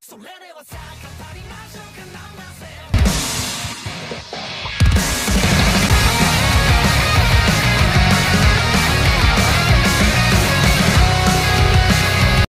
それではさあ語りましょうかナンバー